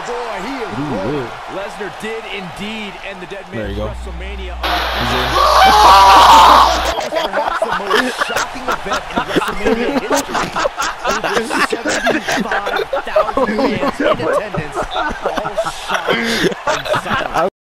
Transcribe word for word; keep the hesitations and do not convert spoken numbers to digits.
boy, he is rolling. Lesnar did indeed end the Dead Man's WrestleMania. Perhaps the most shocking event in WrestleMania history. Over seventy-five thousand fans in attendance, all shocked and silent.